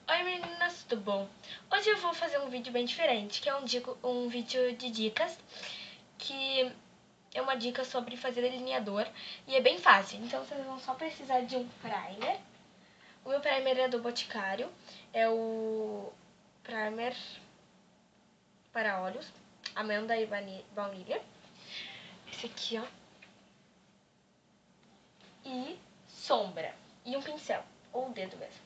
Oi meninas, tudo bom? Hoje eu vou fazer um vídeo bem diferente, que é um vídeo de dicas, que é uma dica sobre fazer delineador e é bem fácil. Então vocês vão só precisar de um primer. O meu primer é do Boticário, é o primer para olhos, amêndoa e baunilha. Esse aqui, ó. E sombra, e um pincel, ou o dedo mesmo.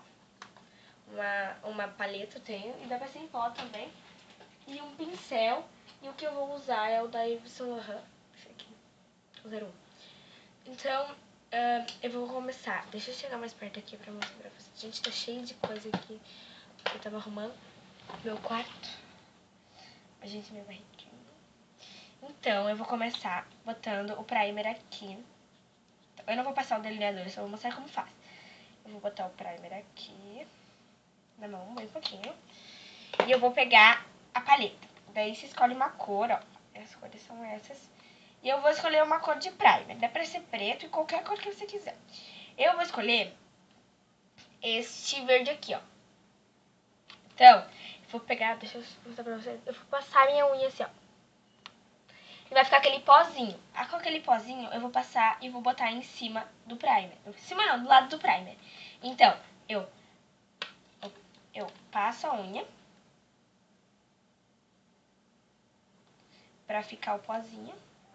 Uma paleta eu tenho, e dá pra ser em pó também, e um pincel, e o que eu vou usar é o da Yves Saint Laurent, esse aqui, o 01. Então, eu vou começar, deixa eu chegar mais perto aqui pra mostrar pra vocês. Gente, tá cheio de coisa aqui, eu tava arrumando meu quarto, a gente, minha barriguinha. Então, eu vou começar botando o primer aqui. Eu não vou passar o delineador, eu só vou mostrar como faz. Eu vou botar o primer aqui na mão, bem pouquinho. E eu vou pegar a paleta. Daí você escolhe uma cor, ó. As cores são essas. E eu vou escolher uma cor de primer. Dá pra ser preto e qualquer cor que você quiser. Eu vou escolher este verde aqui, ó. Então, eu vou pegar, deixa eu mostrar pra vocês. Eu vou passar minha unha assim, ó. E vai ficar aquele pozinho. Com aquele pozinho, eu vou passar e vou botar em cima do primer. Em cima não, do lado do primer. Então, eu passo a unha pra ficar o pozinho.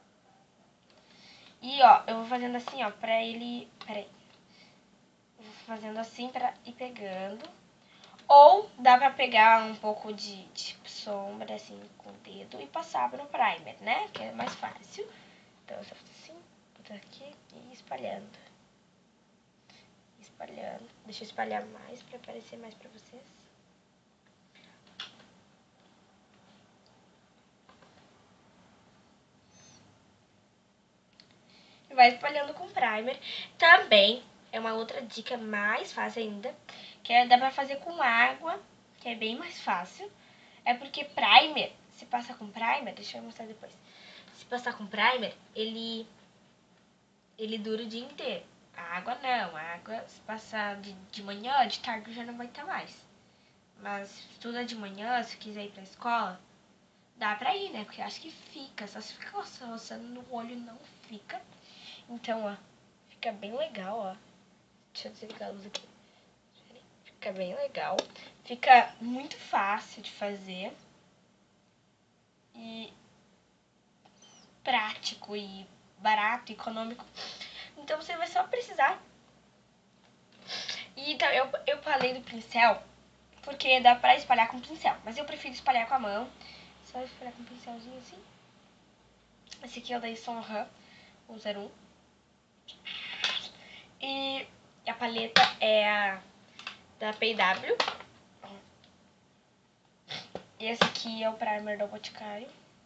E, ó, eu vou fazendo assim, ó, pra ele... Peraí. Eu vou fazendo assim pra ir pegando. Ou dá pra pegar um pouco de tipo, sombra, assim, com o dedo e passar no primer, né? Que é mais fácil. Então, eu só faço assim, botar aqui e espalhando. Espalhando. Deixa eu espalhar mais pra aparecer mais pra vocês. Vai espalhando com primer. Também é uma outra dica mais fácil ainda, que dá pra fazer com água, que é bem mais fácil. É porque primer, se passar com primer, deixa eu mostrar depois. Se passar com primer, ele dura o dia inteiro. A água não, a água se passar de manhã, de tarde já não vai estar mais. Mas se estuda de manhã, se quiser ir pra escola, dá pra ir, né? Porque acho que fica, só se fica roçando no olho não fica. Então, ó, fica bem legal, ó. Deixa eu desligar a luz aqui. Fica bem legal. Fica muito fácil de fazer. E prático e barato, econômico. Então você vai só precisar. E então, eu falei do pincel porque dá pra espalhar com pincel. Mas eu prefiro espalhar com a mão. Só espalhar com um pincelzinho assim. Esse aqui é o da Yves Saint Laurent, o 01. E a paleta é a da P&W. E esse aqui é o primer do Boticário.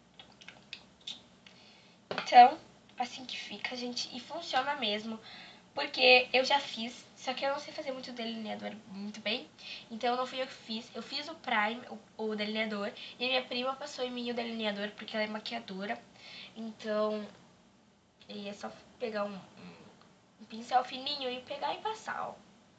Então, assim que fica, gente. E funciona mesmo. Porque eu já fiz, só que eu não sei fazer muito delineador muito bem. Então não fui eu que fiz. Eu fiz o primer, o delineador. E a minha prima passou em mim o delineador, porque ela é maquiadora. Então, é só pegar um pincel fininho e pegar e passar, ó.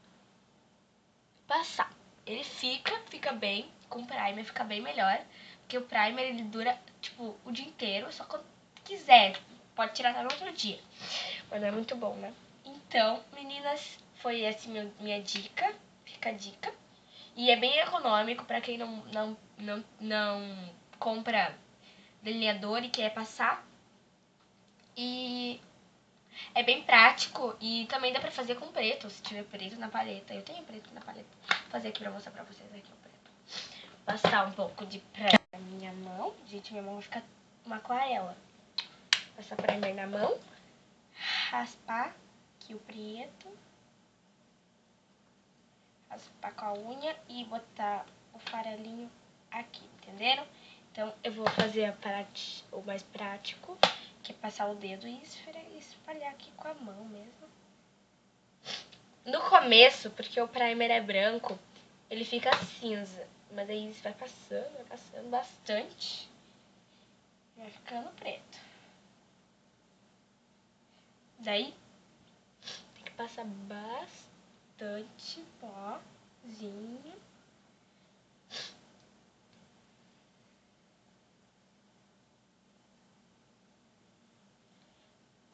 Passar. Ele fica bem. Com primer fica bem melhor. Porque o primer, ele dura, tipo, o dia inteiro. Só quando quiser. Pode tirar até no outro dia. Mas é muito bom, né? Então, meninas, foi essa minha dica. Fica a dica. E é bem econômico pra quem não compra delineador e quer passar. E é bem prático e também dá pra fazer com preto, se tiver preto na paleta. Eu tenho preto na paleta. Vou fazer aqui pra mostrar pra vocês aqui o preto. Passar um pouco de primer na minha mão. Gente, minha mão vai ficar uma aquarela. Passar primer na mão. Raspar aqui o preto. Raspar com a unha e botar o farelinho aqui, entenderam? Então, eu vou fazer o mais prático, que é passar o dedo e espalhar aqui com a mão mesmo. No começo, porque o primer é branco, ele fica cinza. Mas aí vai passando bastante. Vai ficando preto. Daí, tem que passar bastante pozinho.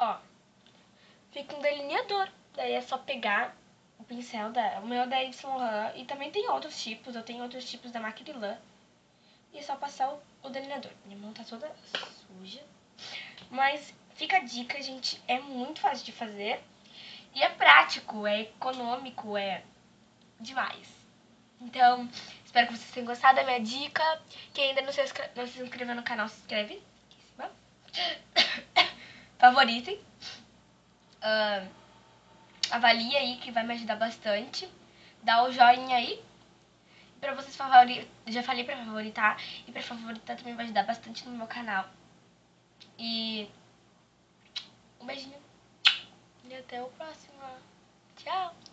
ó, fica um delineador. Daí é só pegar o pincel o meu é da Yves Saint Laurent, e também tem outros tipos, eu tenho outros tipos da Macrylan. E é só passar o delineador. Minha mão tá toda suja. Mas fica a dica, gente, é muito fácil de fazer. E é prático, é econômico, é demais. Então, espero que vocês tenham gostado da minha dica. Quem ainda não se inscreveu no canal, se inscreve. Favoritem. Avalie aí, que vai me ajudar bastante. Dá o joinha aí. Pra vocês favoritar, já falei pra favoritar. E pra favoritar também vai ajudar bastante no meu canal. E um beijinho. E até o próximo. Tchau.